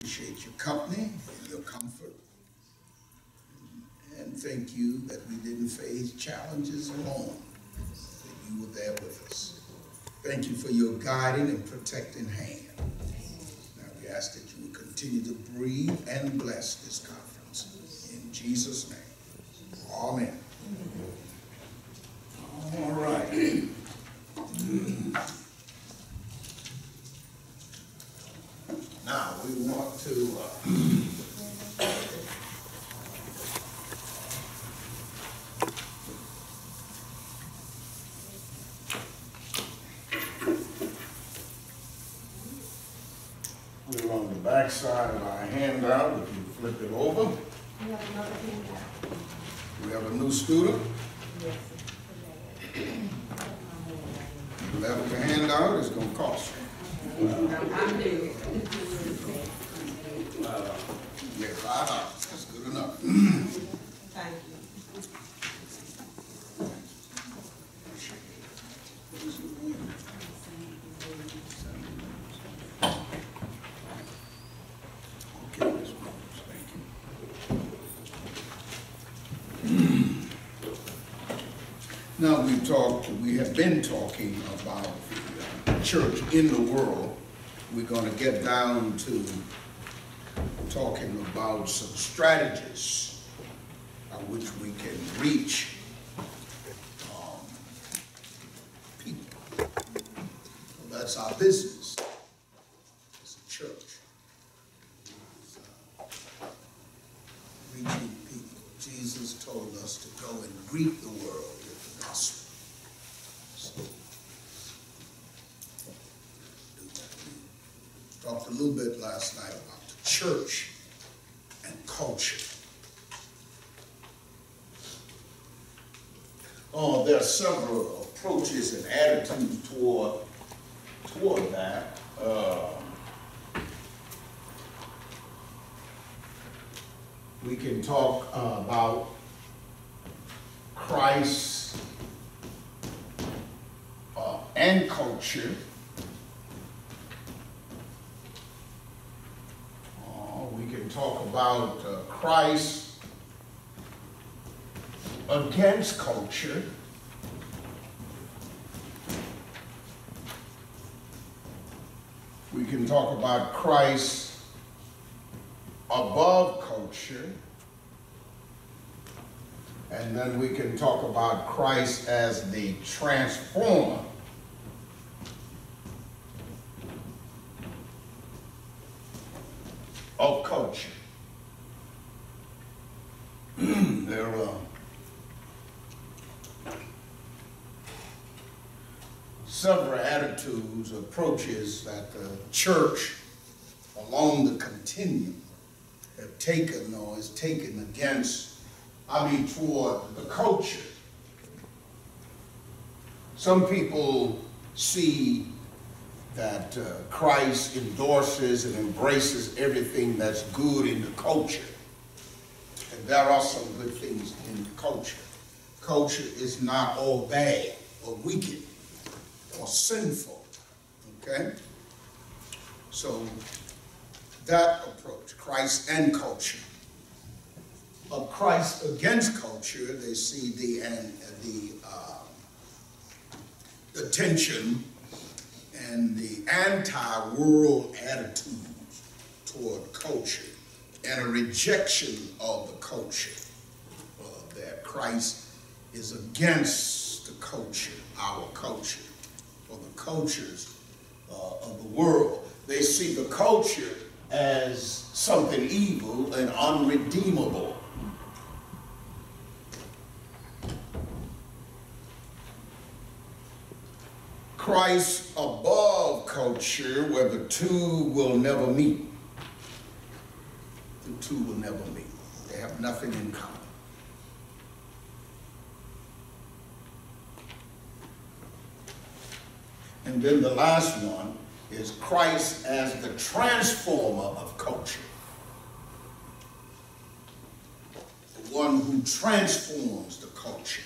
appreciate your company and your comfort. And thank you that we didn't face challenges alone, that you were there with us. Thank you for your guiding and protecting hand. Now we ask that you will continue to breathe and bless this conference. In Jesus' name, amen. All right. Now we want to we're on the back side of our handout. If you flip it over, We have another handout. we have a new student. Yes. Level the handout is going to cost you. I'm new. Yeah, $5. That's good enough. Thank you. Okay, Ms. Rose, thank you. Now we have been talking about the church in the world. We're going to get down to talking about some strategies by which we can reach people. That's our business as a church. Reaching people. Jesus told us to go and greet the world with the gospel. So, do that. We talked a little bit last night about the church and culture. Oh, there are several approaches and attitudes toward that. We can talk about Christ and culture. We can talk about Christ against culture. We can talk about Christ above culture. And then we can talk about Christ as the transformer of culture. There are several attitudes, approaches that the church along the continuum have taken or is taken against, toward the culture. Some people see that Christ endorses and embraces everything that's good in the culture. And there are some good things in the culture. Culture is not all bad or wicked or sinful, okay? So that approach, Christ and culture. Of Christ against culture, they see the tension and the anti-world attitudes toward culture and a rejection of the culture, that Christ is against the culture, our culture, or the cultures of the world. They see the culture as something evil and unredeemable. Christ above culture, where the two will never meet. The two will never meet. They have nothing in common. And then the last one is Christ as the transformer of culture. The one who transforms the culture.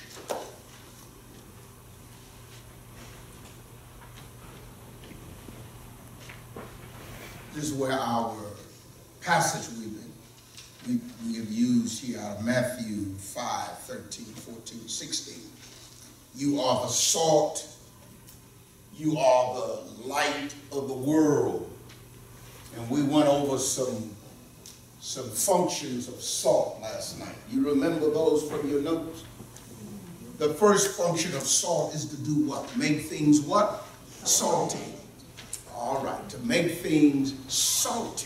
This is where our passage we have used here out of Matthew 5, 13, 14, 16. You are the salt, you are the light of the world. And we went over some functions of salt last night. You remember those from your notes? The first function of salt is to do what? Make things what? Salty. All right, to make things salty.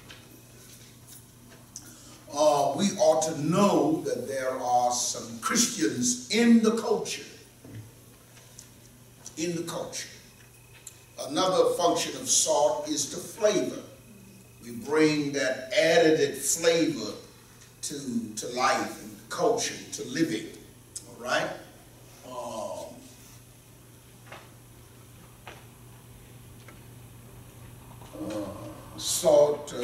We ought to know that there are some Christians in the culture. In the culture. Another function of salt is to flavor. We bring that added flavor to life and culture, to living. All right? Salt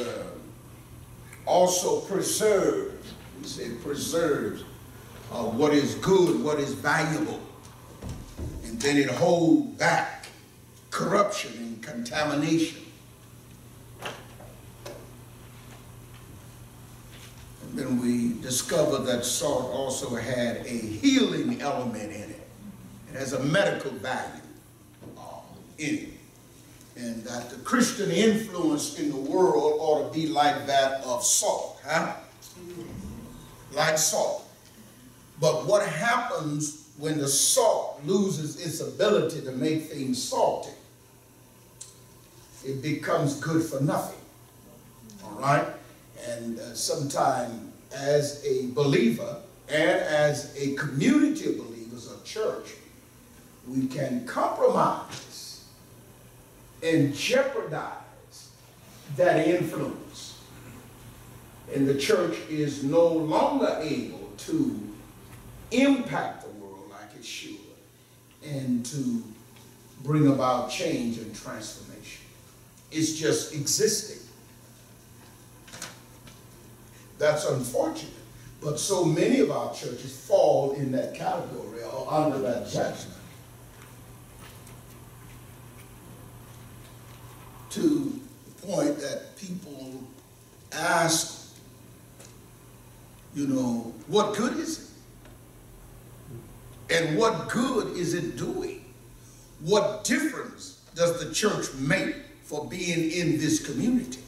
also preserves. We say preserves what is good, what is valuable. And then it holds back corruption and contamination. And then we discovered that salt also had a healing element in it. It has a medical value in it. And that the Christian influence in the world ought to be like that of salt, huh? Like salt. But what happens when the salt loses its ability to make things salty? It becomes good for nothing, all right? And sometimes as a believer and as a community of believers, a church, we can compromise and jeopardize that influence. And the church is no longer able to impact the world like it should and to bring about change and transformation. It's just existing. That's unfortunate. But so many of our churches fall in that category or under that judgment. To the point that people ask, you know, what good is it? And what good is it doing? What difference does the church make for being in this community?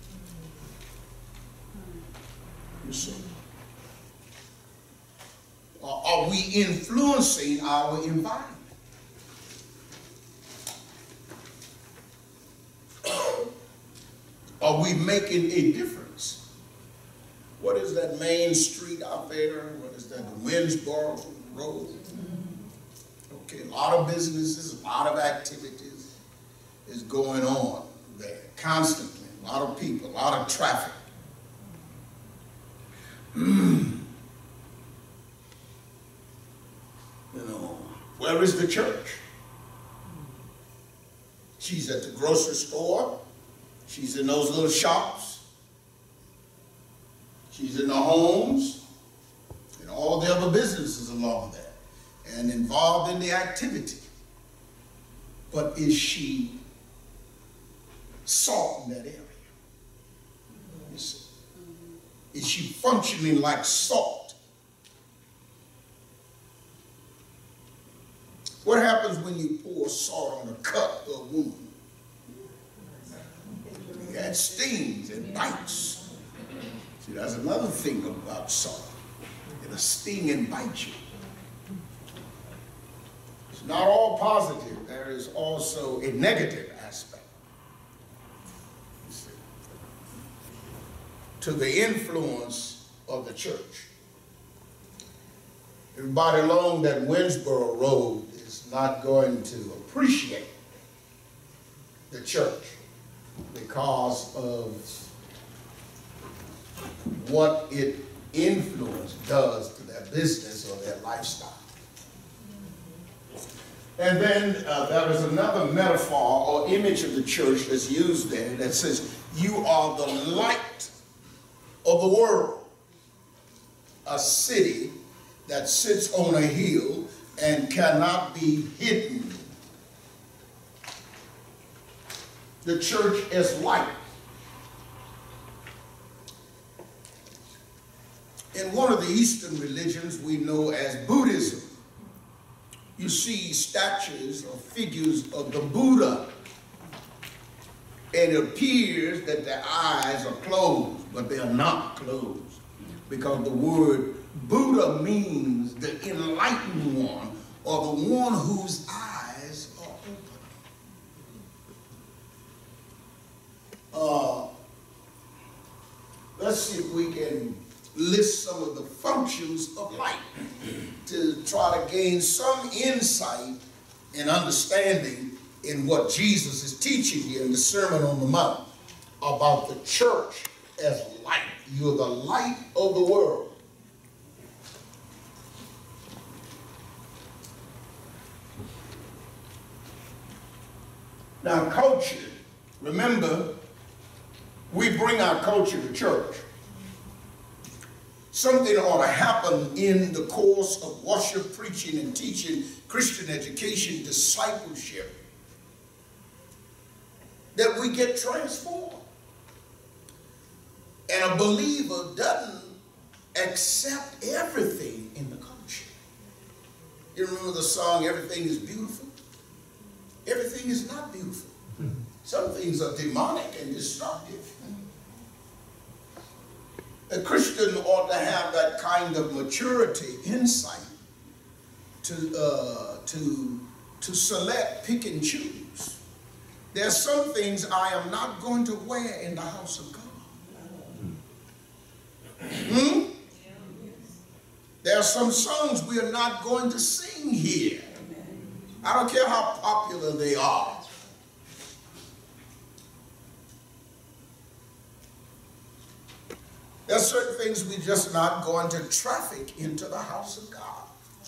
You see? Are we influencing our environment? Are we making a difference? What is that main street out there? What is that, the Winsboro Road? Okay, a lot of businesses, a lot of activities is going on there constantly. A lot of people, a lot of traffic. You know, where is the church? She's at the grocery store. She's in those little shops. She's in the homes and all the other businesses along there and involved in the activity. But is she salt in that area? You see? Is she functioning like salt? What happens when you pour salt on a cut or a wound? It stings and bites. See, that's another thing about salt. It'll sting and bite you. It's not all positive. There is also a negative aspect. You see, to the influence of the church. Everybody along that Winsboro Road is not going to appreciate the church because of what it influence does to their business or their lifestyle. And then there is another metaphor or image of the church that's used there that says, you are the light of the world. A city that sits on a hill and cannot be hidden. The church is light. In one of the Eastern religions we know as Buddhism, you see statues or figures of the Buddha, and it appears that their eyes are closed, but they are not closed, because the word Buddha means the enlightened one, or the one whose eyes are open. Let's see if we can list some of the functions of light to try to gain some insight and understanding in what Jesus is teaching here in the Sermon on the Mount about the church as light. You're the light of the world. Now, culture, remember, we bring our culture to church. Something ought to happen in the course of worship, preaching, and teaching, Christian education, discipleship, that we get transformed. And a believer doesn't accept everything in the culture. You remember the song, "Everything is Beautiful"? Everything is not beautiful. Some things are demonic and destructive. A Christian ought to have that kind of maturity, insight, to select, pick, and choose. There are some things I am not going to wear in the house of God. There are some songs we are not going to sing here. I don't care how popular they are. There are certain things we're just not going to traffic into the house of God.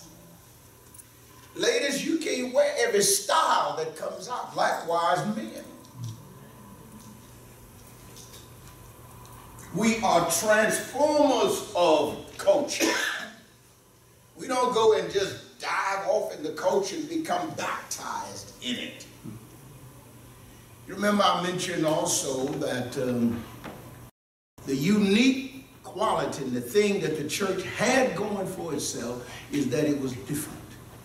Ladies, you can't wear every style that comes out. Likewise, men. We are transformers of culture. We don't go and just dive off in the culture and become baptized in it. You remember I mentioned also that the unique quality and the thing that the church had going for itself is that it was different.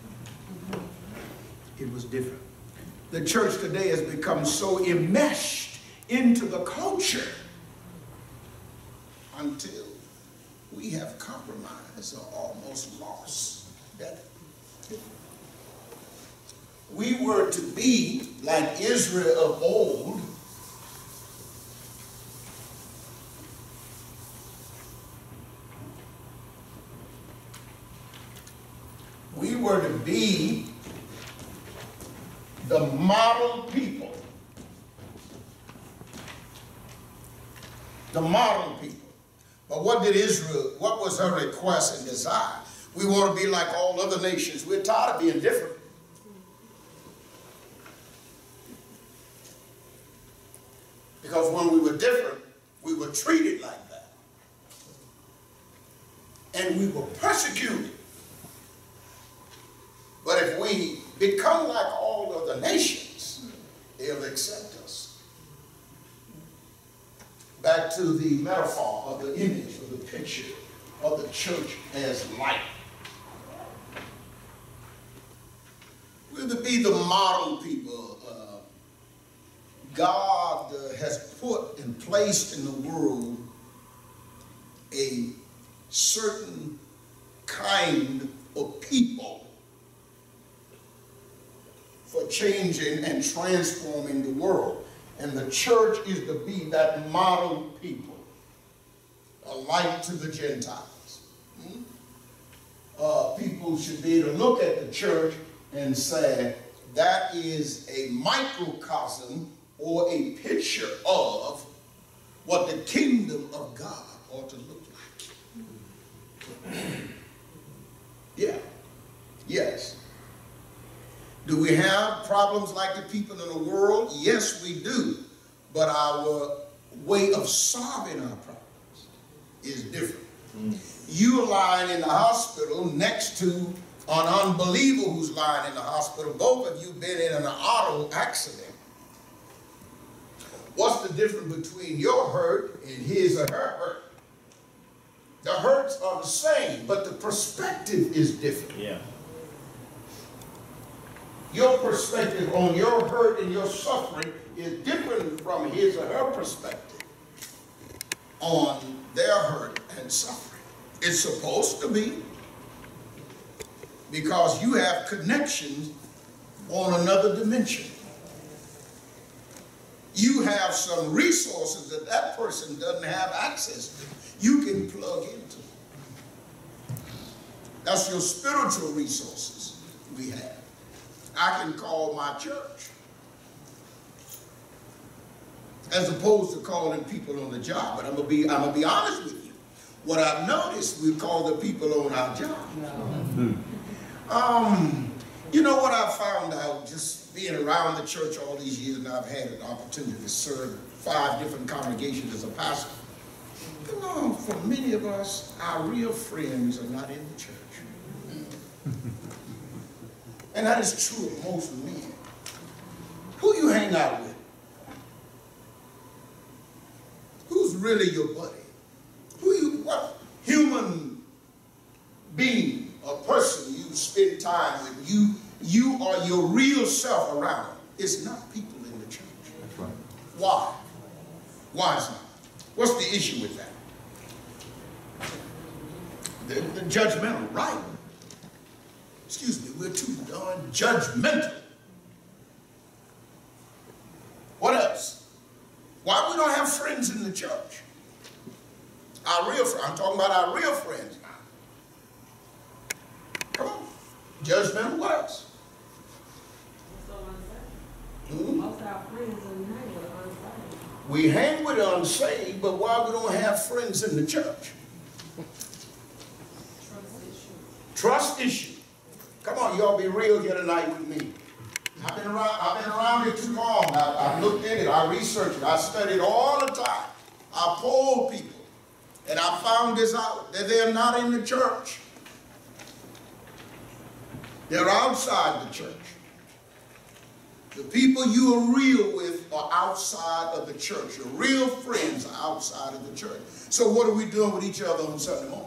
It was different. The church today has become so enmeshed into the culture until we have compromised or almost lost that. We were to be like Israel of old, we were to be the model people. The model people. But what did Israel, what was her request and desire? We want to be like all other nations. We're tired of being different. Because when we were different, we were treated like that. And we were persecuted. But if we become like all other nations, they'll accept us. Back to the metaphor of the image, of the picture of the church as light. We're to be the model people. God has put and placed in the world a certain kind of people for changing and transforming the world. And the church is to be that model people, a light to the Gentiles. People should be able to look at the church and say, that is a microcosm or a picture of what the kingdom of God ought to look like. Yeah. Yes. Do we have problems like the people in the world? Yes, we do. But our way of solving our problems is different. You are lying in the hospital next to an unbeliever who's lying in the hospital. Both of you been in an auto accident. What's the difference between your hurt and his or her hurt? The hurts are the same, but the perspective is different. Yeah. Your perspective on your hurt and your suffering is different from his or her perspective on their hurt and suffering. It's supposed to be, because you have connections on another dimension. You have some resources that that person doesn't have access to. You can plug into. That's your spiritual resources we have. I can call my church, as opposed to calling people on the job. But I'm gonna be honest with you. What I've noticed, we call the people on our job. You know what I found out just being around the church all these years, and I've had an opportunity to serve 5 different congregations as a pastor. You know, for many of us, our real friends are not in the church. And that is true of most men. Who you hang out with? Who's really your buddy? What human being or person you spend time with, you are your real self around? It's not people in the church. That's right. Why? Why is not? What's the issue with that? The judgmental, right? Excuse me, we're too darn judgmental. What else? Why we don't have friends in the church? Our real friends. I'm talking about our real friends now. Come on. Judgmental, what else? Most of our friends are unsaved. We hang with the unsaved, but why we don't have friends in the church? Trust issue. Come on, y'all be real here tonight with me. I've been around it too long. I've looked in it, I researched it, I studied all the time. I polled people, and I found this out, that they're not in the church. They're outside the church. The people you are real with are outside of the church. Your real friends are outside of the church. So what are we doing with each other on Sunday morning?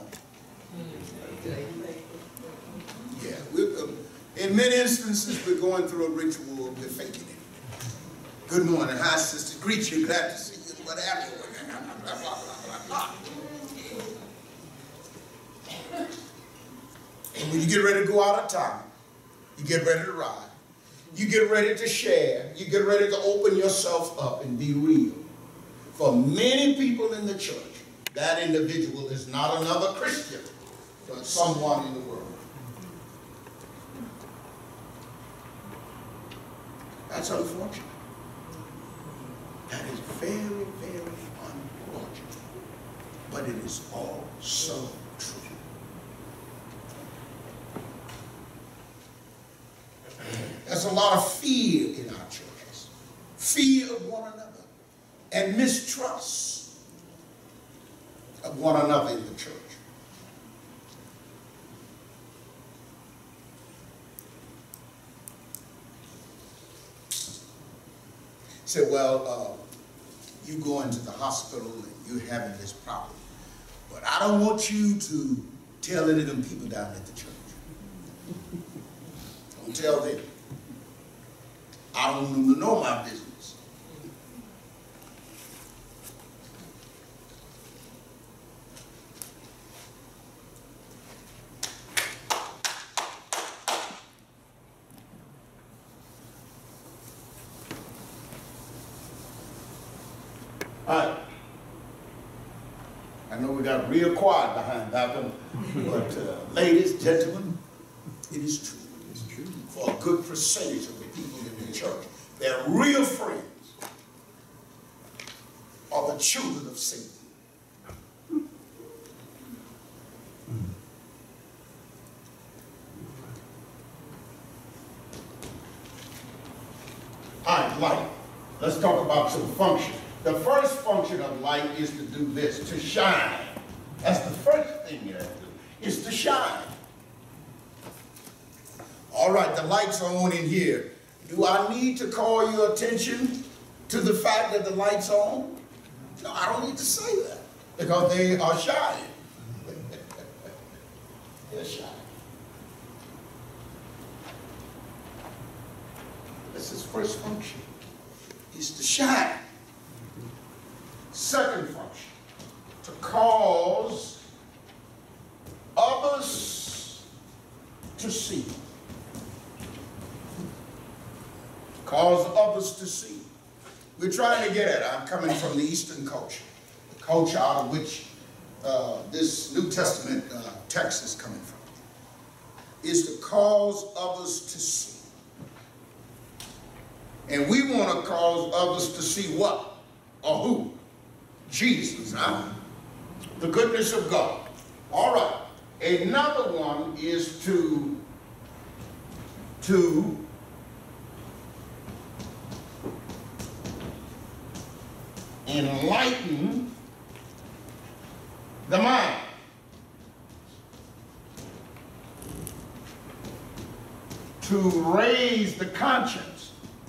Yeah, in many instances, we're going through a ritual, we're faking it. Good morning, hi sister, greet you, glad to see you, what have you, blah, blah, blah, blah. And when you get ready to go out of town, you get ready to ride, you get ready to share, you get ready to open yourself up and be real. For many people in the church, that individual is not another Christian, but someone in the world. That's unfortunate. That is very, very unfortunate. But it is also true. There's a lot of fear in our churches. Fear of one another. And mistrust of one another in the church. Say, well, you go into the hospital and you're having this problem, but I don't want you to tell any of them people down at the church. Don't tell them. I don't want them to know my business. All right. I know we got real quiet behind that one, but ladies, gentlemen, it is true. It's true. For a good percentage of the people in the church, their real friends are the children of Satan. All right, light. Let's talk about some functions. The first function of light is to do this, to shine. That's the first thing you have to do, is to shine. All right, the lights are on in here. Do I need to call your attention to the fact that the lights are on? No, I don't need to say that, because they are shining. to shine. That's his first function, is to shine. Second function, to cause others to see. Cause others to see. We're trying to get at it. I'm coming from the Eastern culture, the culture out of which this New Testament text is coming from, is to cause others to see. And we want to cause others to see what? Or who? Jesus, huh? The goodness of God. All right. Another one is to enlighten the mind. To raise the conscience.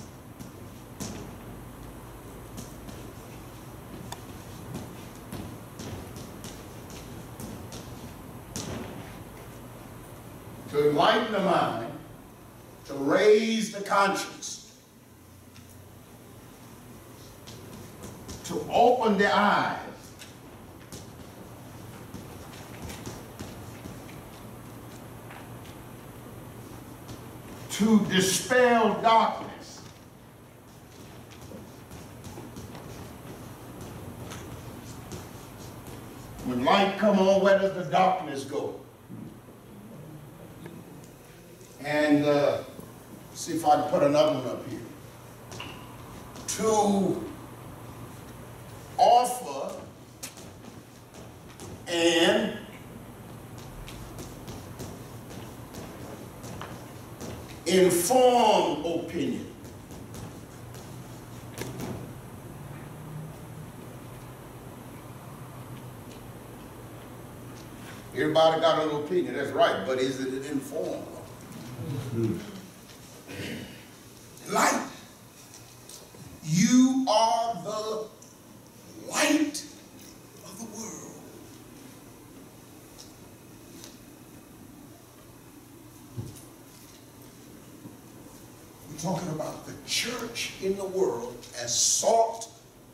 To enlighten the mind, to raise the conscience, to open the eyes, to dispel darkness, when light come on, where does the darkness go? And see if I can put another one up here. To offer an informed opinion. Everybody got an opinion, that's right, but is it an informed one? Light. You are the light of the world. We're talking about the church in the world as salt.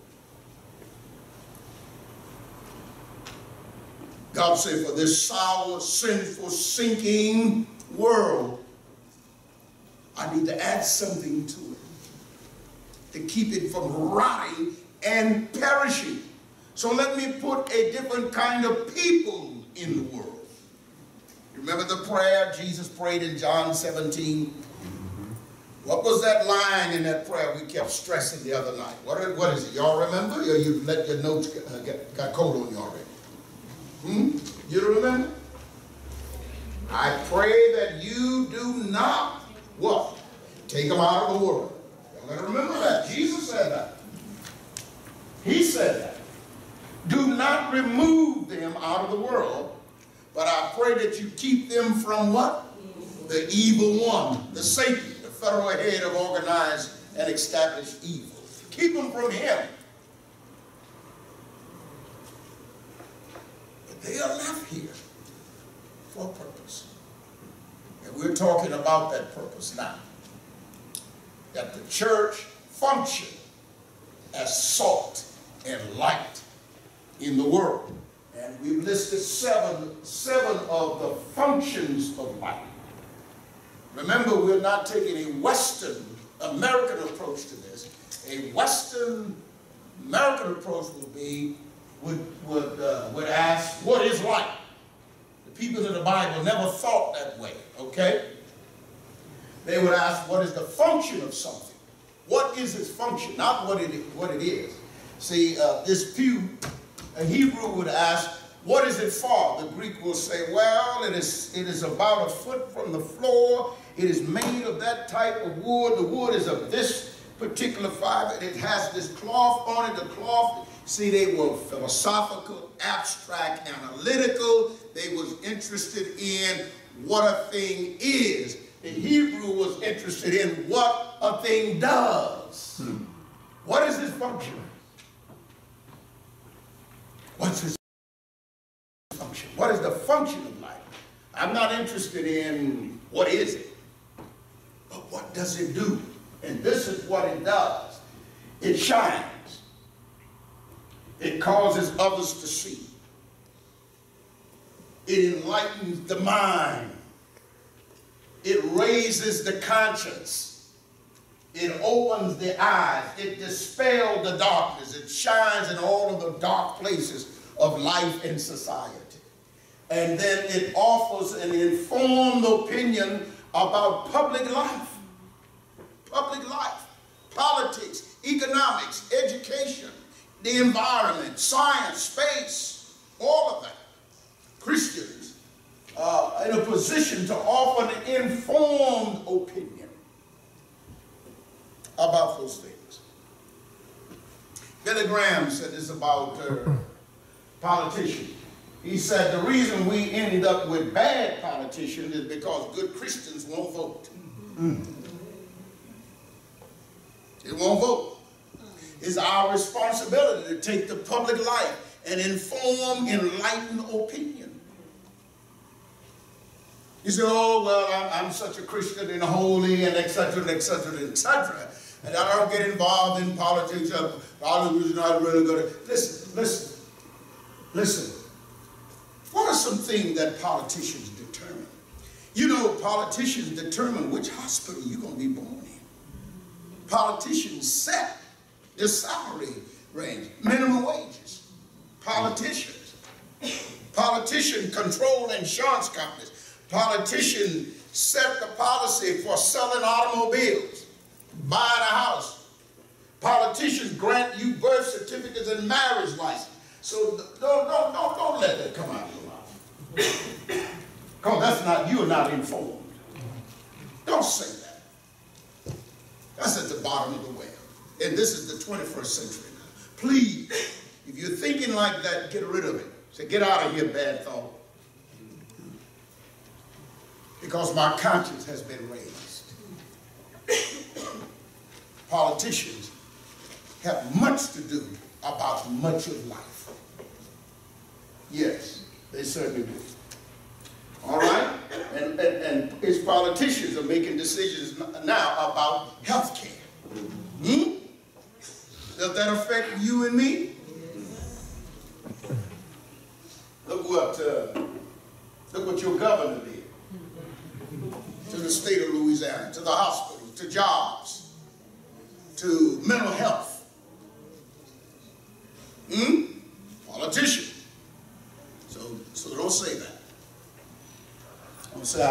God said, for this sour, sinful, sinking world, I need to add something to it to keep it from rotting and perishing. So let me put a different kind of people in the world. Remember the prayer Jesus prayed in John 17? What was that line in that prayer we kept stressing the other night? What is it? Y'all remember? Or you let your notes got cold on you already? You remember? I pray that you do not, what? Take them out of the world. Y'all gotta remember that. Jesus said that. He said that. Do not remove them out of the world, but I pray that you keep them from what? The evil one, the Satan, the federal head of organized and established evil. Keep them from him. But they are left here for a purpose. And we're talking about that purpose now. That the church function as salt and light in the world. And we've listed seven of the functions of light. Remember, we're not taking a Western American approach to this. A Western American approach would ask, what is light? The people in the Bible never thought that way, okay? They would ask, what is the function of something? What is its function? Not what it is. See, this pew, a Hebrew would ask, what is it for? The Greek will say, well, it is about a foot from the floor. It is made of that type of wood. The wood is of this particular fiber. It has this cloth on it. The cloth, see, they were philosophical, abstract, analytical. They was interested in what a thing is. The Hebrew was interested in what a thing does. What is its function? What's its function? What is the function of light? I'm not interested in what is it, but what does it do? And this is what it does. It shines. It causes others to see. It enlightens the mind. It raises the conscience. It opens the eyes. It dispels the darkness. It shines in all of the dark places of life and society. And then it offers an informed opinion about public life. Public life, politics, economics, education, the environment, science, space, all of that. Christians are in a position to offer an informed opinion about those things. Billy Graham said this about politicians. He said the reason we end up with bad politicians is because good Christians won't vote. They won't vote. It's our responsibility to take the public life and inform, enlighten opinion. You say, oh, well, I'm such a Christian and holy and etc., etc., etc., and I don't get involved in politics. Politics is not really good. Listen. What are some things that politicians determine? You know, politicians determine which hospital you're going to be born in. Politicians set the salary range, minimum wages. Politicians control insurance companies. Politicians set the policy for selling automobiles, buying a house. Politicians grant you birth certificates and marriage license. So don't let that come out of your mouth. Because you're not informed. Don't say that. That's at the bottom of the well. And this is the 21st century now. Please, if you're thinking like that, get rid of it. Say, get out of here, bad thought. Because my conscience has been raised. Politicians have much to do about much of life. Yes, they certainly do. All right? And its politicians are making decisions now about health care. Does that affect you and me? Look what your governor did to the state of Louisiana, to the hospitals, to jobs, to mental health. Politicians. So don't say that. Don't say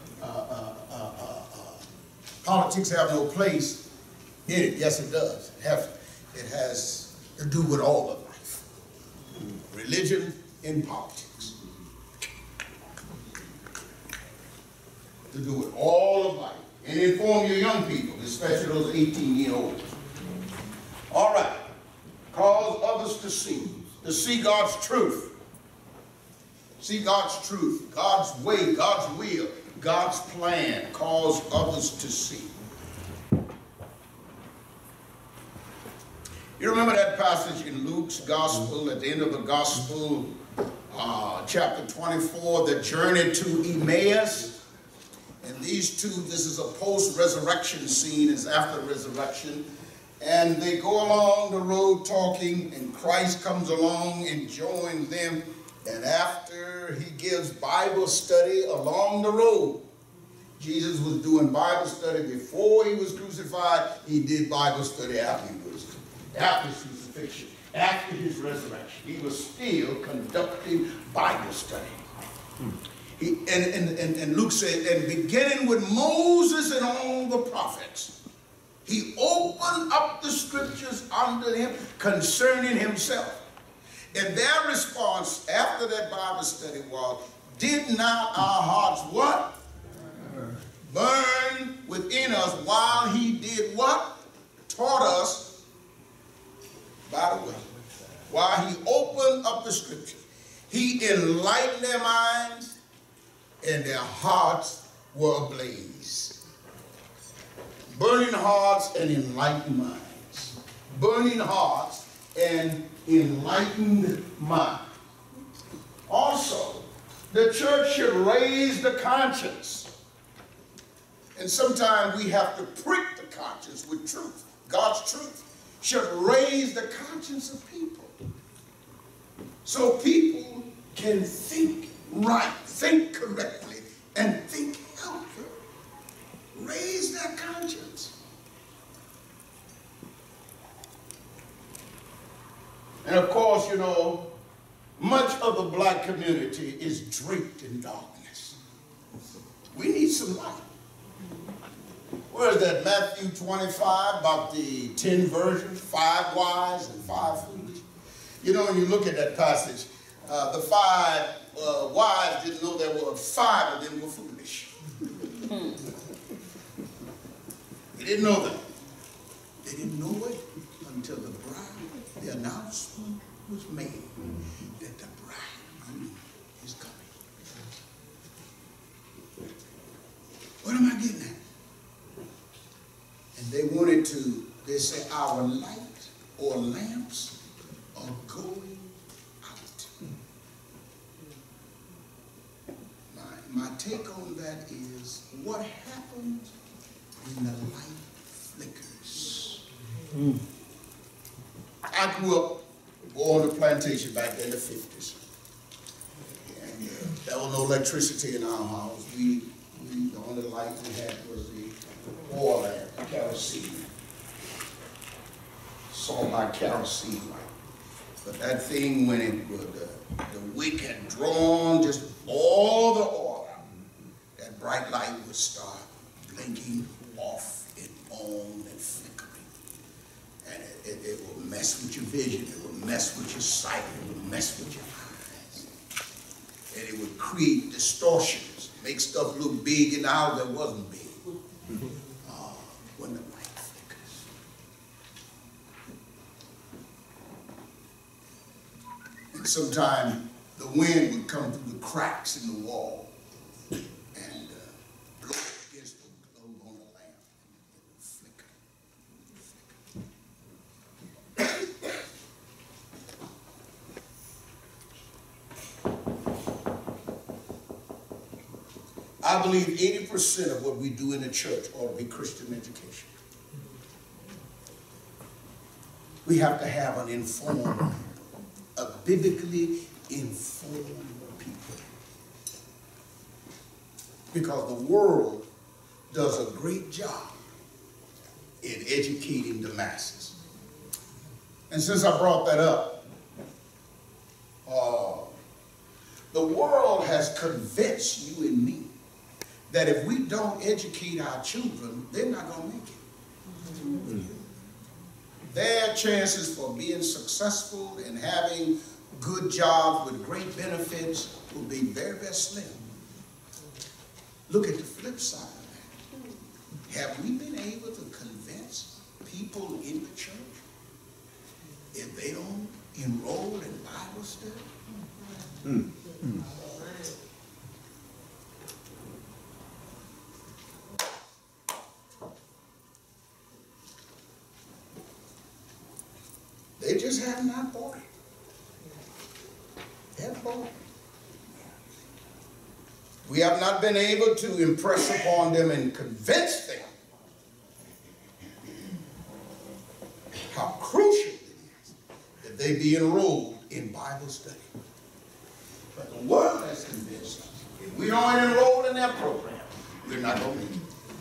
politics have no place in it. Yes, it does. It has to do with all of life. Religion and politics. To do with all of life. And inform your young people, especially those 18-year-olds. All right. Cause others to see God's truth. See God's truth, God's way, God's will, God's plan. Cause others to see. You remember that passage in Luke's gospel, at the end of the gospel, chapter 24, the journey to Emmaus. And these two, this is a post-resurrection scene, it's after resurrection. And they go along the road talking, and Christ comes along and joins them. And after he gives Bible study along the road, Jesus was doing Bible study before he was crucified. He did Bible study after his crucifixion, after his resurrection. He was still conducting Bible study. And Luke said, and beginning with Moses and all the prophets, he opened up the scriptures unto him concerning himself. And their response after that Bible study was, did not our hearts what? Burn within us while he did what? Taught us by the way. While he opened up the scriptures. He enlightened their minds and their hearts were ablaze. Burning hearts and enlightened minds. Burning hearts and enlightened mind. Also, The church should raise the conscience. And sometimes we have to prick the conscience with truth. God's truth should raise the conscience of people, so people can think right, think correctly, and think healthy. Raise their conscience. And of course, you know, much of the black community is draped in darkness. We need some light. Where is that? Matthew 25, about the 10 virgins, 5 wise and 5 foolish. You know, when you look at that passage, the 5 wise didn't know there were 5 of them were foolish. They didn't know that. They didn't know it until the bride, the announcement was made that the bridegroom is coming. What am I getting at? And they wanted to, they say, our light or lamps are going out. My take on that is, what happens when the light flickers? I grew up on the plantation back in the 50s. And there was no electricity in our house. The only light we had was the oil lamp, kerosene. Saw my kerosene light. But that thing, when it would, the wick had drawn just all the oil out, that bright light would start blinking off and on and flickering. And it will mess with your vision, it will mess with your sight, it will mess with your eyes. And it would create distortions, make stuff look big in the house that wasn't big. When the light flickers. And sometimes the wind would come through the cracks in the wall and blow against the globe on the lamp, and it would flicker. I believe 80% of what we do in the church ought to be Christian education. We have to have an informed, a biblically informed people. Because the world does a great job in educating the masses. And since I brought that up, the world has convinced you and me that if we don't educate our children, they're not going to make it. Their chances for being successful and having good jobs with great benefits will be very, very slim. Look at the flip side of that. Have we been able to convince people in the church if they don't enroll in Bible study? They just have not bought it. They haven't bought it. We have not been able to impress upon them and convince them how crucial it is that they be enrolled in Bible study. But the world has convinced us, if we don't enroll in that program, we're not going to make it.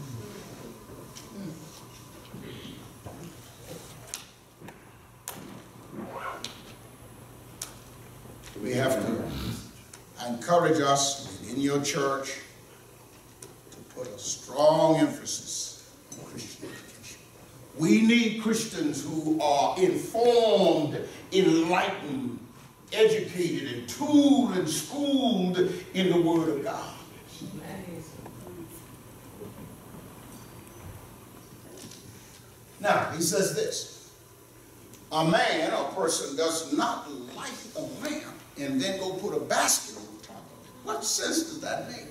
We have to encourage us in your church to put a strong emphasis on Christian education. We need Christians who are informed, enlightened, educated, and tooled and schooled in the Word of God. Now, he says this: a man or person does not light a lamp and then go put a basket on top of it. What sense does that make?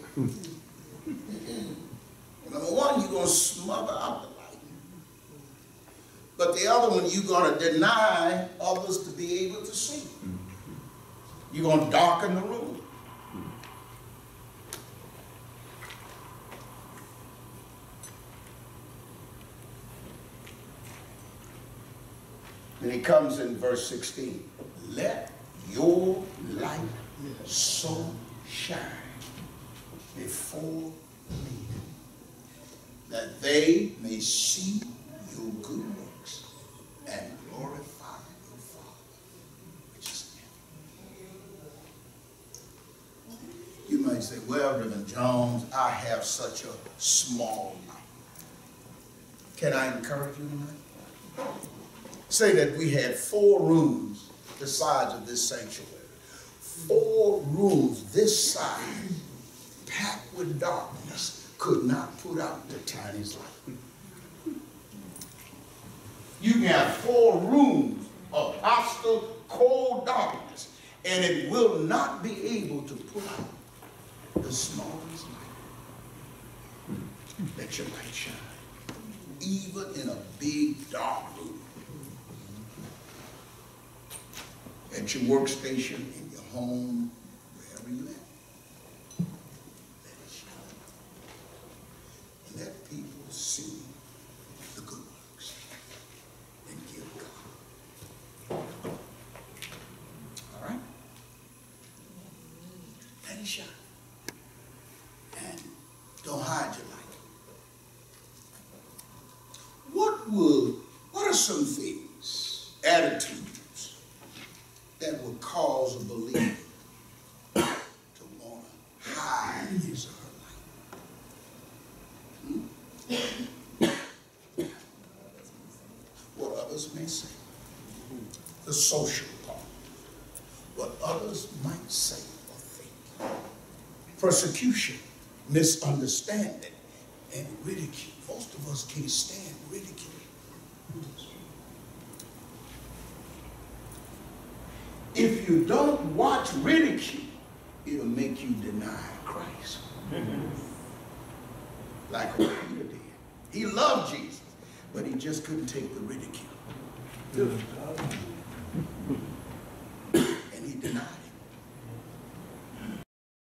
Number one, you're going to smother out the light. But the other one, you're going to deny others to be able to see. You're going to darken the room. Then he comes in verse 16. Let your light so shine before men, that they may see your good works and glorify your Father which is in heaven. You might say, well, Reverend Jones, I have such a small life. Can I encourage you tonight? Say that we had 4 rooms the size of this sanctuary. 4 rooms this size, packed with darkness, could not put out the tiniest light. You can have 4 rooms of hostile, cold darkness, and it will not be able to put out the smallest light. Let your light shine, even in a big, dark room. At your workstation, in your home, wherever you're at. Let it shine. And let people see the good works and give God. All right? Let it shine. And don't hide your light. What are some things, attitudes, that would cause a believer to want to hide his or her light? What others may say. The social part. What others might say or think. Persecution, misunderstanding, and ridicule. Most of us can't stand ridicule. If you don't watch ridicule, it'll make you deny Christ. Like what Peter did. He loved Jesus, but he just couldn't take the ridicule. And he denied him.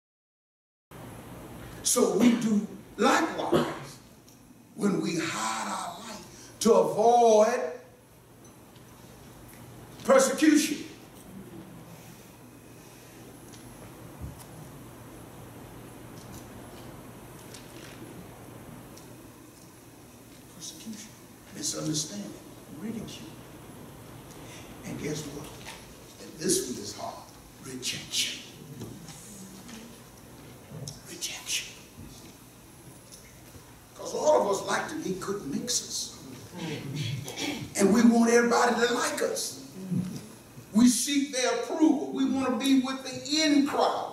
So we do likewise when we hide our light to avoid persecution. Persecution, misunderstanding, ridicule. And guess what? And this one is hard. Rejection. Rejection. Because all of us like to be good mixers. And we want everybody to like us. We seek their approval. We want to be with the in crowd.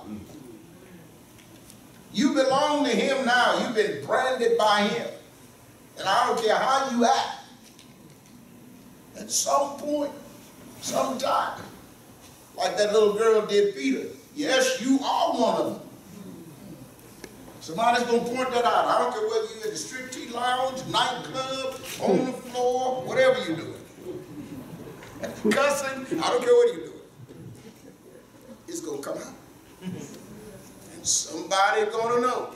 You belong to him now. You've been branded by him. And I don't care how you act. At some point, sometime, like that little girl did Peter. Yes, you are one of them. Somebody's going to point that out. I don't care whether you're in the striptease lounge, nightclub, on the floor, whatever you're doing. Cussing, I don't care what you're doing. It's going to come out. And somebody's going to know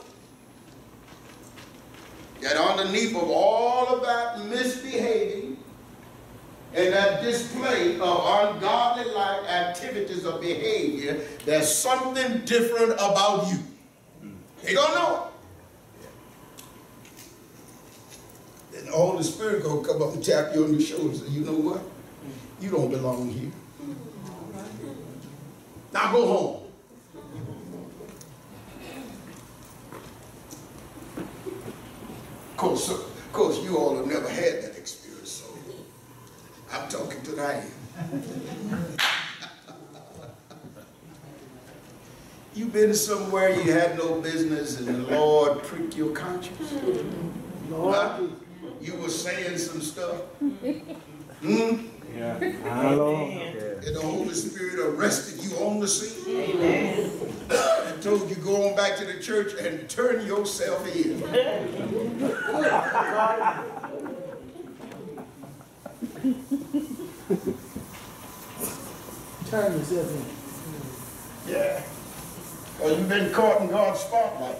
that underneath of all of that misbehaving and that display of ungodly-like activities of behavior, there's something different about you. They don't know it. Then the Holy Spirit gonna come up and tap you on the shoulder and say, you know what? You don't belong here. Now go home. Of course, you all have never had that experience, so I'm talking to the hand. You been somewhere you had no business and the Lord pricked your conscience? You were saying some stuff? Yeah. And the Holy Spirit arrested you on the scene? Amen. And told you go on back to the church and turn yourself in. Turn yourself in. Yeah. Or you've been caught in God's spotlight.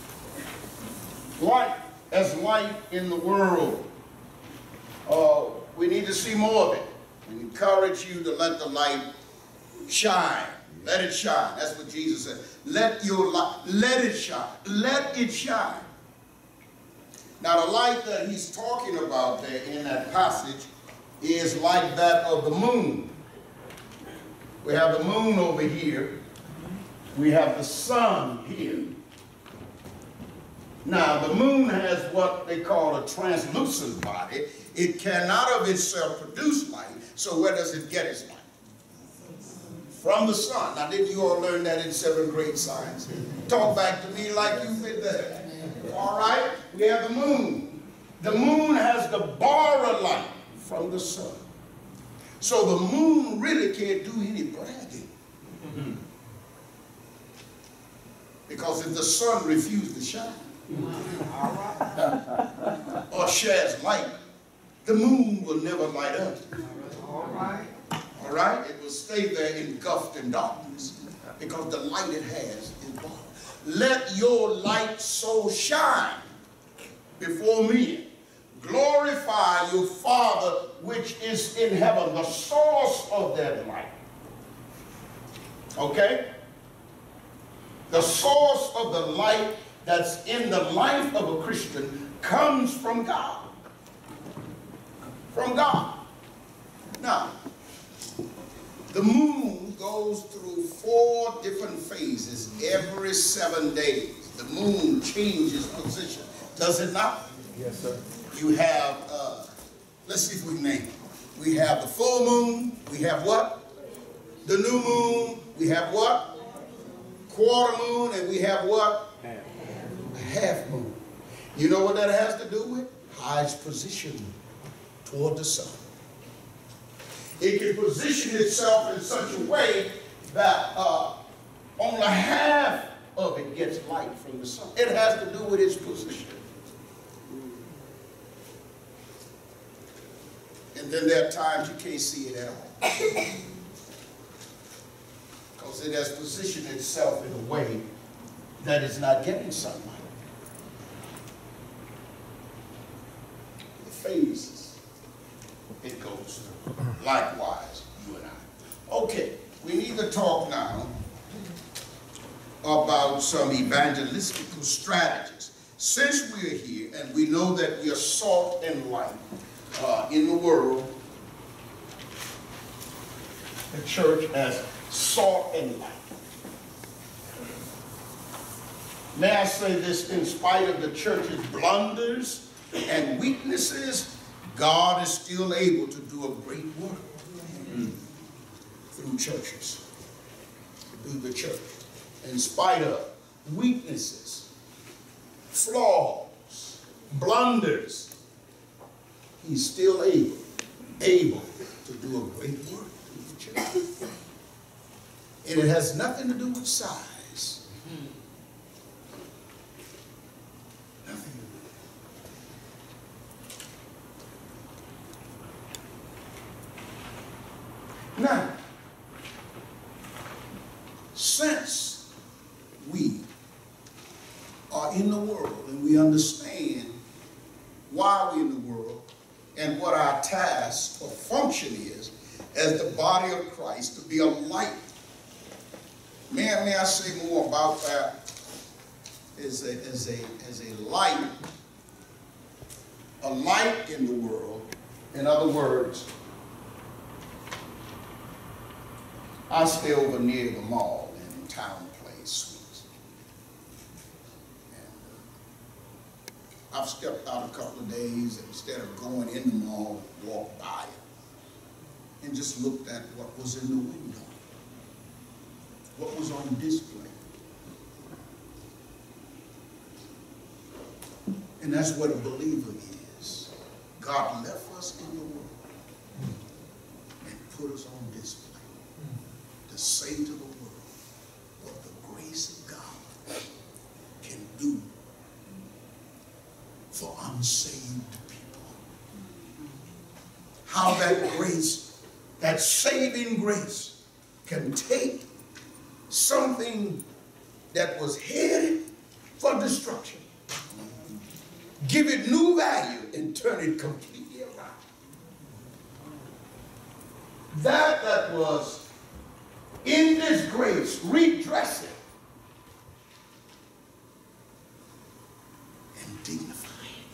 Light as light in the world. We need to see more of it. We encourage you to let the light shine. Let it shine. That's what Jesus said. Let your light, let it shine. Let it shine. Now the light that he's talking about there in that passage is like that of the moon. We have the moon over here. We have the sun here. Now the moon has what they call a translucent body. It cannot of itself produce light. So where does it get its light? From the sun. Now didn't you all learn that in 7th grade science? Talk back to me like you've been there. All right, we have the moon. The moon has to borrow light from the sun. So the moon really can't do any bragging. Because if the sun refused to shine or shares light, the moon will never light up. All right. All right? It will stay there engulfed in darkness because the light it has is borrowed. Let your light so shine before men. Glorify your Father which is in heaven, the source of that light. Okay? The source of the light that's in the life of a Christian comes from God. From God. Now, the moon goes through 4 different phases every 7 days. The moon changes position. Does it not? Yes, sir. You have, let's see if we name it. We have the full moon. We have what? The new moon. We have what? Quarter moon. And we have what? Half moon. You know what that has to do with? High's position toward the sun. It can position itself in such a way that only half of it gets light from the sun. It has to do with its position. And then there are times you can't see it at all. Because it has positioned itself in a way that it's not getting sunlight. The phases it goes through. Likewise, you and I. Okay, we need to talk now about some evangelistical strategies. Since we're here and we know that we are salt and light in the world, the church as salt and light. May I say this, in spite of the church's blunders and weaknesses, God is still able to do a great work through churches, through the church. In spite of weaknesses, flaws, blunders, he's still able to do a great work through the church. And it has nothing to do with size. Nothing to do with it. Now, since we are in the world and we understand why we're in the world and what our task or function is as the body of Christ, to be a light. May I say more about that as a light in the world. In other words, I stay over near the mall in Town Place Suites. And I've stepped out a couple of days, and instead of going in the mall, walked by it and just looked at what was in the window, what was on display. And that's what a believer is. God left us in the world and put us on display to say to the world what the grace of God can do for unsaved people. How that grace, that saving grace, can take something that was headed for destruction, give it new value, and turn it completely around. that was in disgrace, redress it and dignify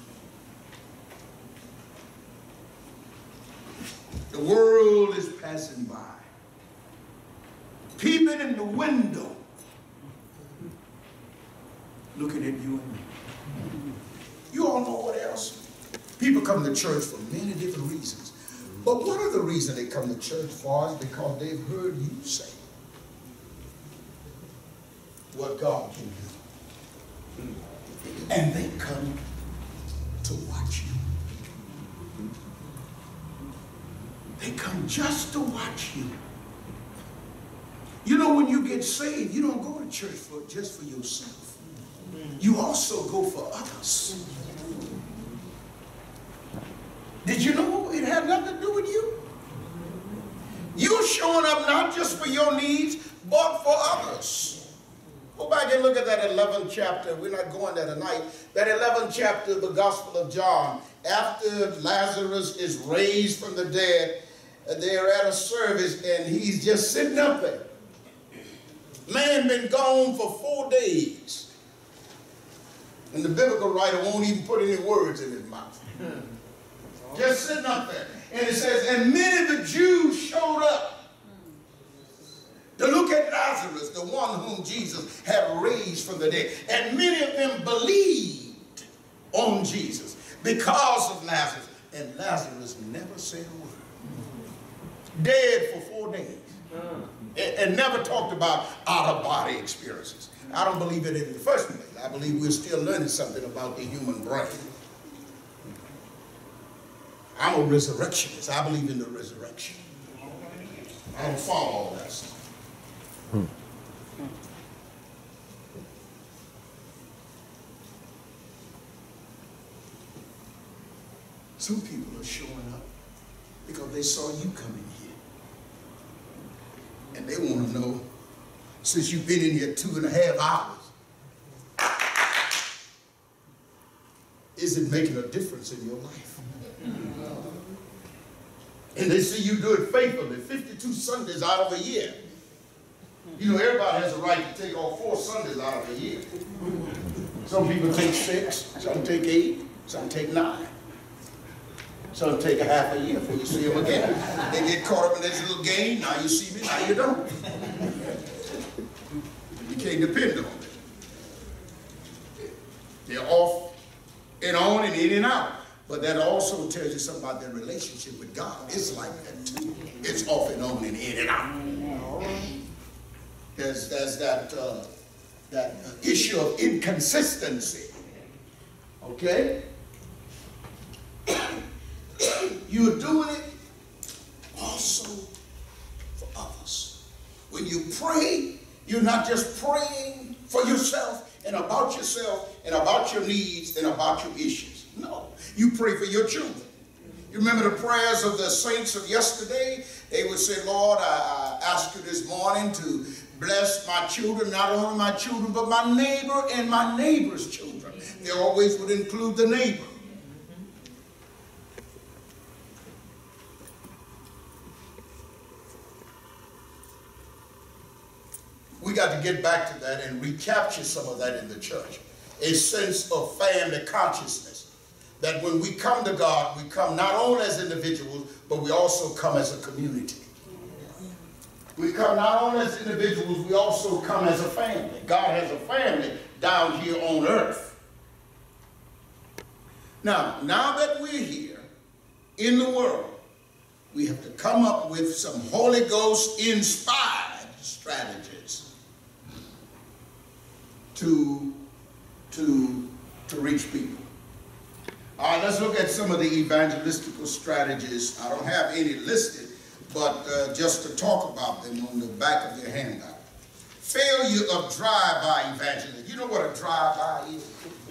it. The world is passing by, peeping in the window, looking at you and me. You all know what else? People come to church for many different reasons. But one of the reasons they come to church for is because they've heard you say what God can do. And they come to watch you. They come just to watch you. You know, when you get saved, you don't go to church just for yourself. You also go for others. Did you know it had nothing to do with you? You're showing up not just for your needs, but for others. Go back and look at that 11th chapter. We're not going there tonight. That 11th chapter of the Gospel of John. After Lazarus is raised from the dead, they're at a service and he's just sitting up there. Man been gone for 4 days. And the biblical writer won't even put any words in his mouth. Just sitting up there. And it says, and many of the Jews showed up to look at Lazarus, the one whom Jesus had raised from the dead. And many of them believed on Jesus because of Lazarus. And Lazarus never said a word. Dead for 4 days. And never talked about out-of-body experiences. I don't believe it in the first place. I believe we're still learning something about the human brain. I'm a resurrectionist. I believe in the resurrection. I don't follow all that stuff. Some people are showing up because they saw you coming here. And they want to know, since you've been in here 2.5 hours, is it making a difference in your life? And they see you do it faithfully, 52 Sundays out of a year. You know, everybody has a right to take all 4 Sundays out of a year. Some people take 6, some take 8, some take 9. Some take a half a year before you see them again. They get caught up in this little game. Now you see me, now you don't. You can't depend on them. They're off and on and in and out. But that also tells you something about their relationship with God. It's like that too. It's off and on and in and out. There's that issue of inconsistency. Okay? You're doing it also for others. When you pray, you're not just praying for yourself and about your needs and about your issues. No, you pray for your children. You remember the prayers of the saints of yesterday? They would say, Lord, I ask you this morning to bless my children, not only my children, but my neighbor and my neighbor's children. They always would include the neighbor. We got to get back to that and recapture some of that in the church. A sense of family consciousness. That when we come to God, we come not only as individuals, but we also come as a community. We come not only as individuals, we also come as a family. God has a family down here on earth. Now that we're here in the world, we have to come up with some Holy Ghost inspired strategies to reach people. All right, let's look at some of the evangelistical strategies. I don't have any listed, but just to talk about them on the back of your handout. Failure of drive-by evangelism. You know what a drive-by is?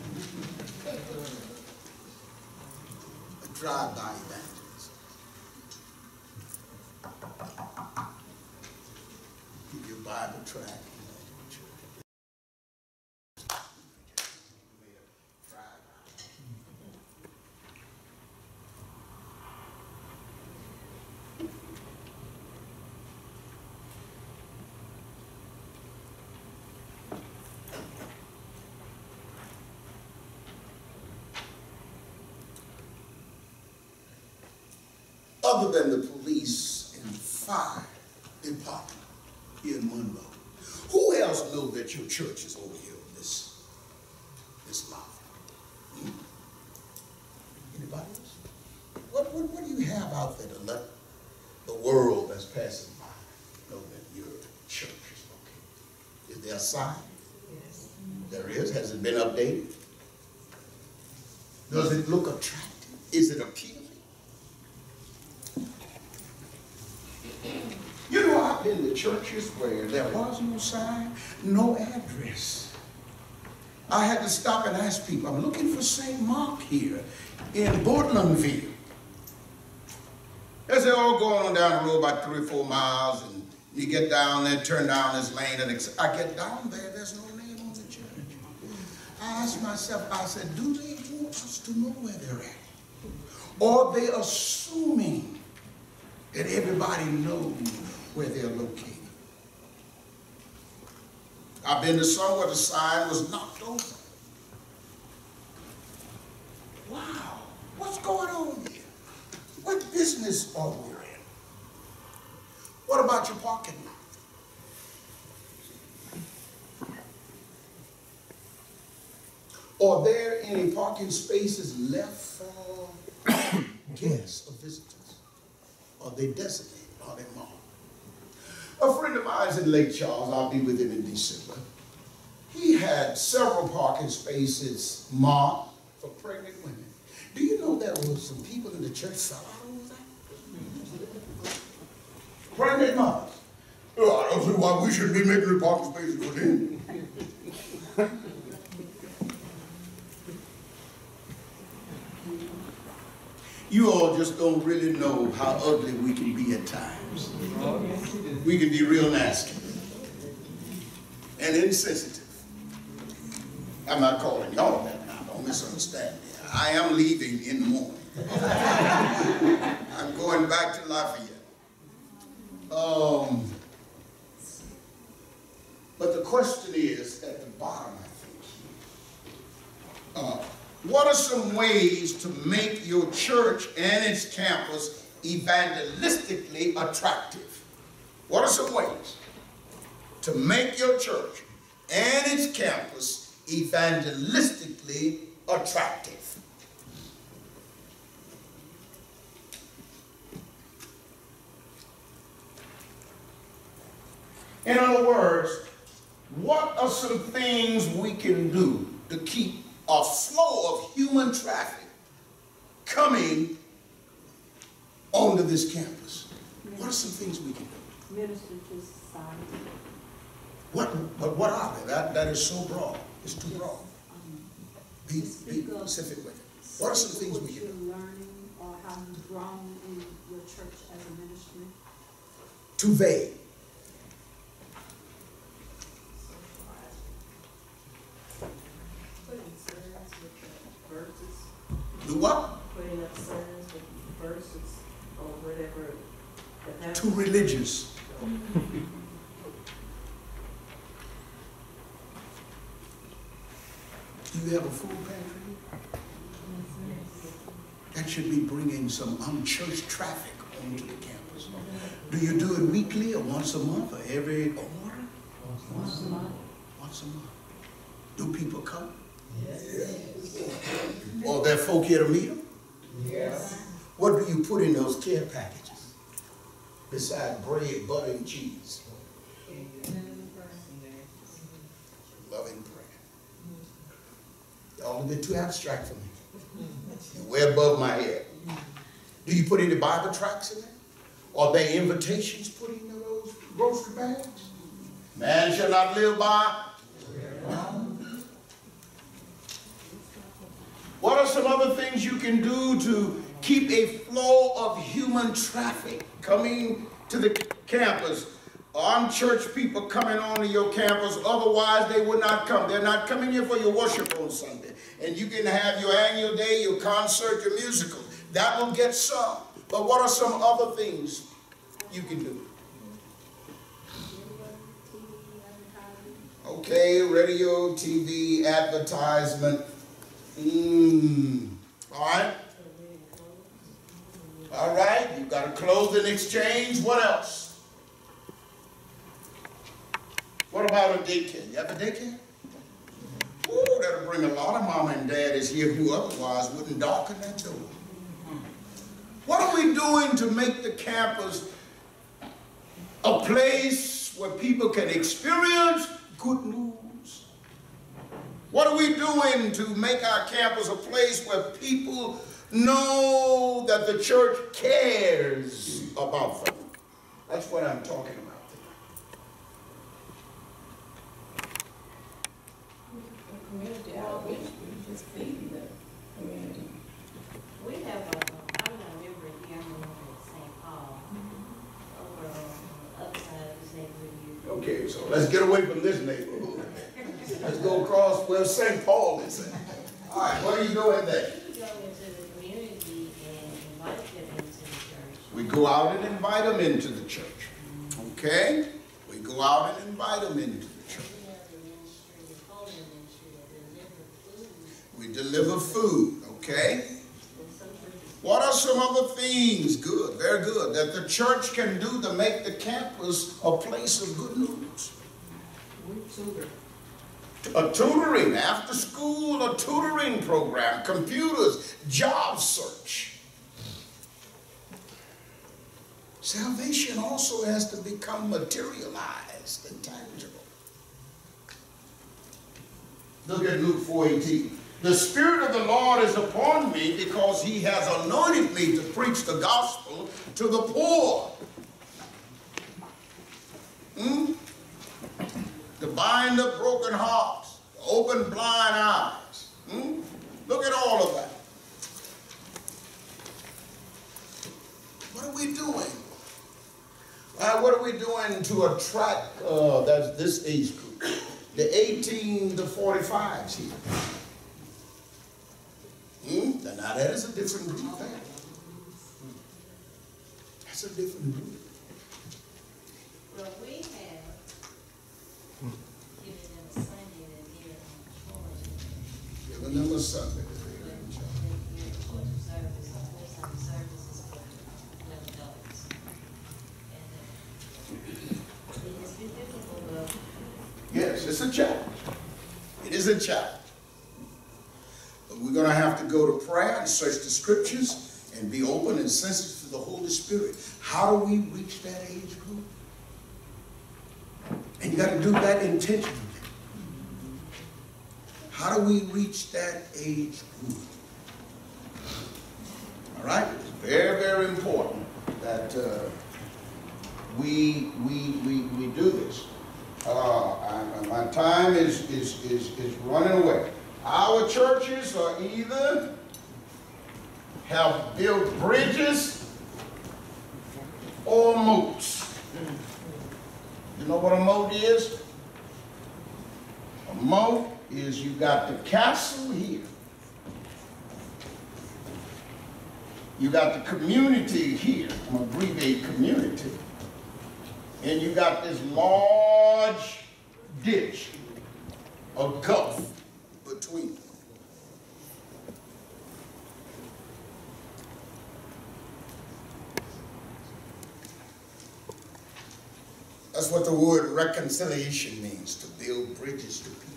A drive-by evangelism. Give your Bible track. other than the police and fire department here in Monroe? Who else knows that your church is over here on this lot? Anybody else? What do you have out there to let the world that's passing by know that your church is located? Is there a sign? Yes. There is. Has it been updated? Does it look attractive? Is it appealing? You know, I've been to churches where there was no sign, no address. I had to stop and ask people, I'm looking for St. Mark here in Portlandville. As they're all going on down the road about 3 or 4 miles, and you get down there, turn down this lane, and I get down there, there's no name on the church. I asked myself, I said, do they want us to know where they're at? Or are they assuming that everybody knows where they're located? I've been to some where the sign was knocked over. Wow, what's going on here? What business are we in? What about your parking lot? Are there any parking spaces left for guests or visitors? Are they designated? Are they marked? A friend of mine is in Lake Charles. I'll be with him in December. He had several parking spaces marked for pregnant women. Do you know there were some people in the church fell out over that? Pregnant mothers. Oh, I don't see why we should be making the parking spaces for them. You all just don't really know how ugly we can be at times. We can be real nasty and insensitive. I'm not calling y'all that now, don't misunderstand me. I am leaving in the morning. I'm going back to Lafayette. But the question is, at the bottom, I think, what are some ways to make your church and its campus evangelistically attractive? What are some ways to make your church and its campus evangelistically attractive? In other words, what are some things we can do to keep a flow of human traffic coming onto this campus? What are some things we can do? Minister to society. What are they? That is so broad. It's too broad. Be specific with it. What are some things we can do? What you're learning or how you've grown in your church as a ministry? Too vague. Do what? Putting up signs with verses or whatever. Too religious. Do you have a food pantry? That should be bringing some unchurched traffic onto the campus. Do you do it weekly or once a month or every quarter? Once a month. Once a month. Do people come? Yes. Or there folk here to meet them? Yes. What do you put in those care packages besides bread, butter, and cheese? Love and prayer. Y'all a bit too abstract for me. You're way above my head. Do you put any Bible tracts in there? Are there invitations put in those grocery bags? Man shall not live by. What are some other things you can do to keep a flow of human traffic coming to the campus? Unchurched people coming onto your campus, otherwise they would not come. They're not coming here for your worship on Sunday. And you can have your annual day, your concert, your musical. That will get some. But what are some other things you can do? Okay, radio, TV, advertisement. All right? All right, you've got to clothing exchange. What else? What about a daycare? You have a daycare? Ooh, that'll bring a lot of mama and daddies here who otherwise wouldn't darken that door. What are we doing to make the campus a place where people can experience good news? What are we doing to make our campus a place where people know that the church cares about them? That's what I'm talking about. Community outreach, we just feeding the community. We have I'm not a member here, I'm a member at St. Paul, over on the other side of this neighborhood here. Okay, so let's get away from this neighborhood. Let's go across where St. Paul is at. All right, what are you doing there? We go into the community and invite them into the church. We go out and invite them into the church. Okay? We go out and invite them into the church. We have the ministry, the culinary ministry that We deliver food, okay? in some churches. What are some other things, good, very good, that the church can do to make the campus a place of good news? We tutor. A tutoring, after school, a tutoring program, computers, job search. Salvation also has to become materialized and tangible. Look at Luke 4:18. The Spirit of the Lord is upon me because he has anointed me to preach the gospel to the poor. To bind up broken hearts, to open blind eyes. Look at all of that. What are we doing? What are we doing to attract this age group? The 18 to 45s here. Now that is a different group there. That's a different group. Well, we have given them a Sunday that they're in charge. Giving them a Sunday. Yes, it's a challenge. It is a challenge. But we're going to have to go to prayer and search the scriptures and be open and sensitive to the Holy Spirit. How do we reach that age group? And you got to do that intentionally. How do we reach that age group? All right? It's very, very important that we do this. My time is running away. Our churches are either have built bridges or moats. You know what a moat is? A moat is you got the castle here. You got the community here. I'm going to abbreviate community. And you got this large ditch, a gulf between them. That's what the word reconciliation means, to build bridges to people.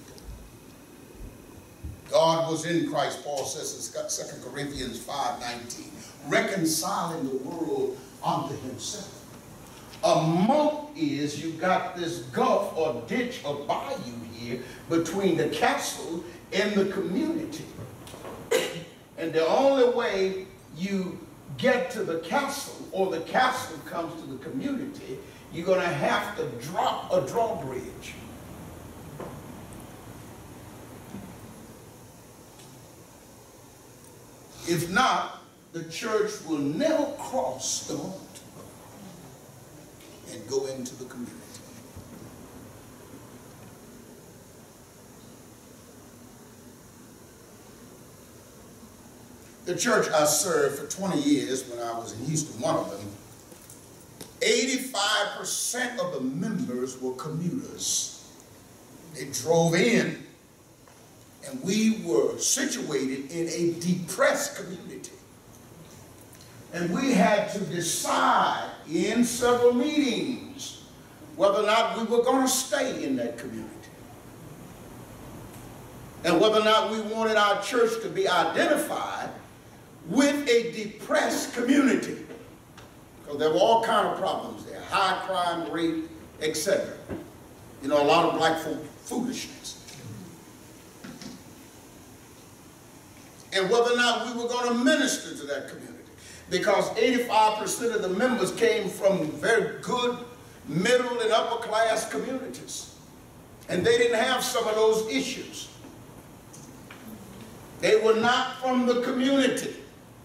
God was in Christ, Paul says in 2 Corinthians 5:19, reconciling the world unto himself. A moat is you got this gulf or ditch or bayou here between the castle and the community. And the only way you get to the castle or the castle comes to the community, you're going to have to drop a drawbridge. If not, the church will never cross the moat and go into the community. The church I served for 20 years when I was in Houston, one of them, 85% of the members were commuters. They drove in, and we were situated in a depressed community. And we had to decide in several meetings whether or not we were going to stay in that community. And whether or not we wanted our church to be identified with a depressed community. Because there were all kinds of problems there. High crime rate, etc. You know, a lot of black folk foolishness. And whether or not we were going to minister to that community. Because 85% of the members came from very good middle and upper class communities. And they didn't have some of those issues. They were not from the community.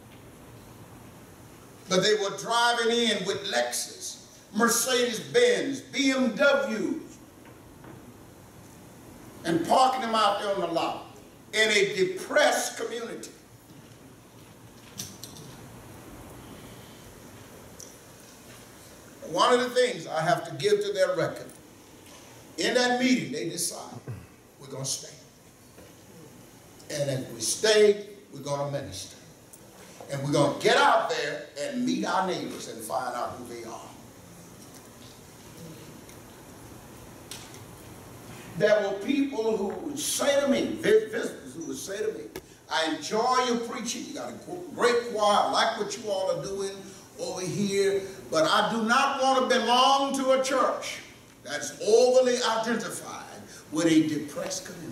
But they were driving in with Lexus, Mercedes-Benz, BMWs, and parking them out there on the lot in a depressed community. One of the things I have to give to their record, in that meeting they decide we're going to stay. And if we stay, we're going to minister. And we're going to get out there and meet our neighbors and find out who they are. There were people who would say to me, visitors who would say to me, I enjoy your preaching. You got a great choir. I like what you all are doing over here. But I do not want to belong to a church that's overly identified with a depressed community.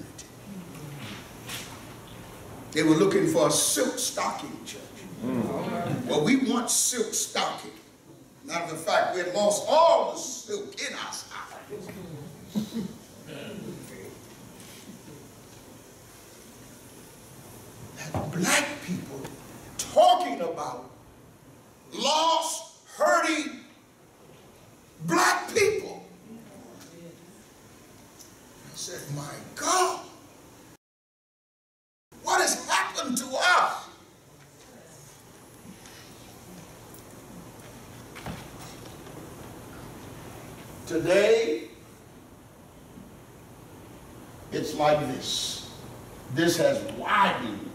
They were looking for a silk stocking church. Well, we want silk stocking. Matter of fact, we had lost all the silk in our stockings. That black people talking about lost, hurting black people. I said, my God, what has happened to us? Today, it's like this. This has widened.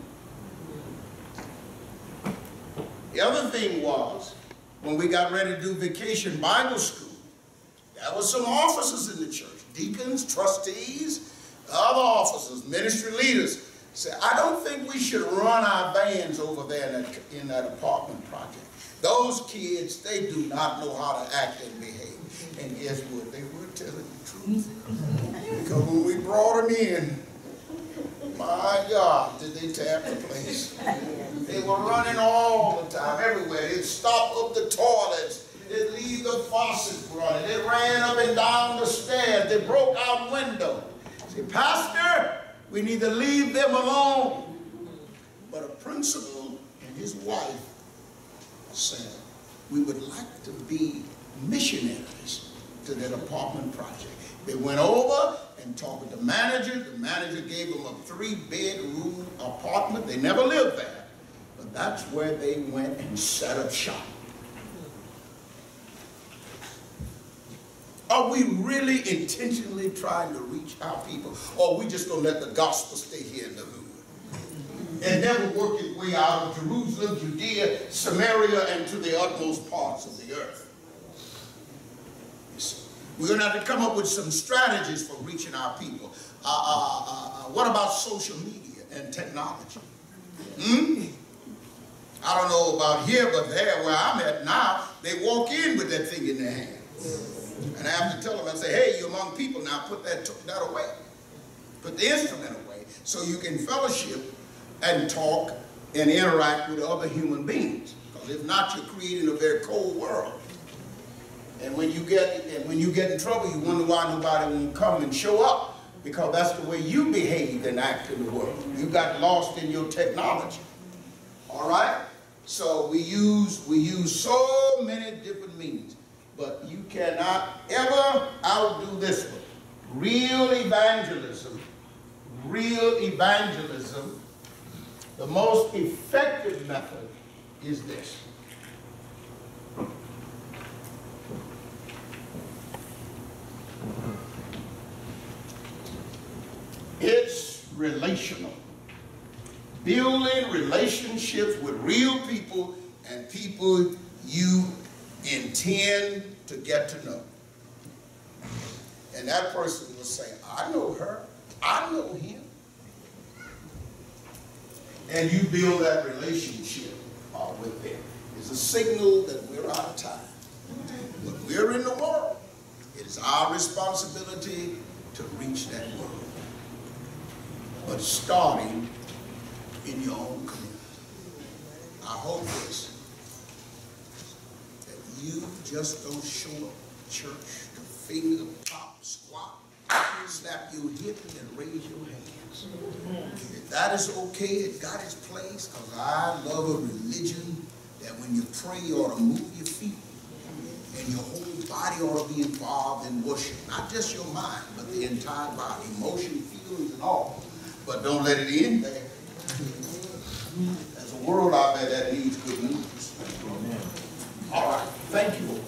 The other thing was, when we got ready to do Vacation Bible School, there were some officers in the church, deacons, trustees, other officers, ministry leaders, said, I don't think we should run our vans over there in that apartment project. Those kids, they do not know how to act and behave. And guess what? They were telling the truth. Because when we brought them in, my God, did they tear up the place. They were running all the time, everywhere. They'd stop up the toilets. They'd leave the faucets running. They ran up and down the stairs. They broke out windows. Say, Pastor, we need to leave them alone. But a principal and his wife said, we would like to be missionaries to that apartment project. They went over and talked with the manager. The manager gave them a 3-bedroom apartment. They never lived there, but that's where they went and set up shop. Are we really intentionally trying to reach our people, or are we just going to let the gospel stay here in the hood and never work its way out of Jerusalem, Judea, Samaria, and to the utmost parts of the earth? We're going to have to come up with some strategies for reaching our people. What about social media and technology? I don't know about here, but there where I'm at now, they walk in with that thing in their hand. And I have to tell them, I say, hey, you're among people now, put that away. Put the instrument away so you can fellowship and talk and interact with other human beings. Because if not, you're creating a very cold world. And when you get in trouble, you wonder why nobody will come and show up, because that's the way you behave and act in the world. You got lost in your technology. All right? So we use so many different means, but you cannot ever outdo this one. Real evangelism, the most effective method is this. It's relational. Building relationships with real people and people you intend to get to know. And that person will say, I know her, I know him. And you build that relationship with them. It's a signal that we're out of time. But we're in the world. It is our responsibility to reach that world. But starting in your own community. I hope this, that you just don't show up at church to finger, pop, squat, slap your hip, and raise your hands. If that is okay, it got its place, because I love a religion that when you pray, you ought to move your feet, and your whole body ought to be involved in worship. Not just your mind, but the entire body, emotion, feelings, and all. But don't let it end there. There's a world out there that needs good news. All right, thank you.